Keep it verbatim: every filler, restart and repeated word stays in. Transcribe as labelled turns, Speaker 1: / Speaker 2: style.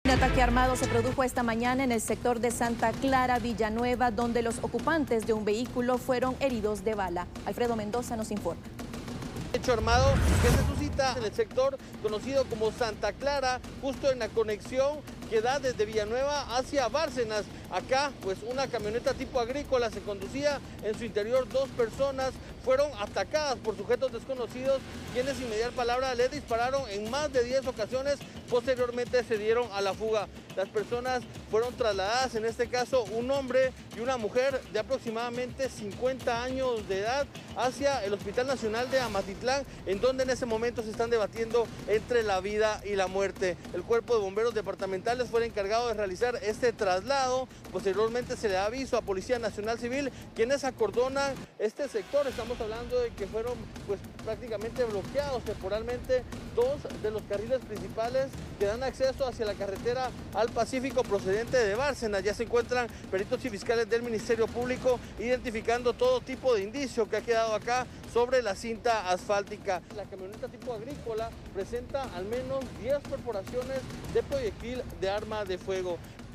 Speaker 1: Un ataque armado se produjo esta mañana en el sector de Santa Clara, Villanueva, donde los ocupantes de un vehículo fueron heridos de bala. Alfredo Mendoza nos informa.
Speaker 2: Hecho armado que se suscita en el sector conocido como Santa Clara, justo en la conexión que da desde Villanueva hacia Bárcenas. Acá, pues una camioneta tipo agrícola se conducía, en su interior dos personas fueron atacadas por sujetos desconocidos, quienes sin mediar palabra le dispararon en más de diez ocasiones, posteriormente se dieron a la fuga. Las personas fueron trasladadas, en este caso un hombre y una mujer de aproximadamente cincuenta años de edad, hacia el Hospital Nacional de Amatitlán, en donde en ese momento se están debatiendo entre la vida y la muerte. El Cuerpo de Bomberos Departamentales fue el encargado de realizar este traslado. Posteriormente se le da aviso a Policía Nacional Civil, quienes acordonan este sector. Estamos hablando de que fueron pues prácticamente bloqueados temporalmente dos de los carriles principales que dan acceso hacia la carretera al Pacífico procedente de Bárcenas. Ya se encuentran peritos y fiscales del Ministerio Público identificando todo tipo de indicio que ha quedado acá sobre la cinta asfáltica. La camioneta tipo agrícola presenta al menos diez perforaciones de proyectil de arma de fuego.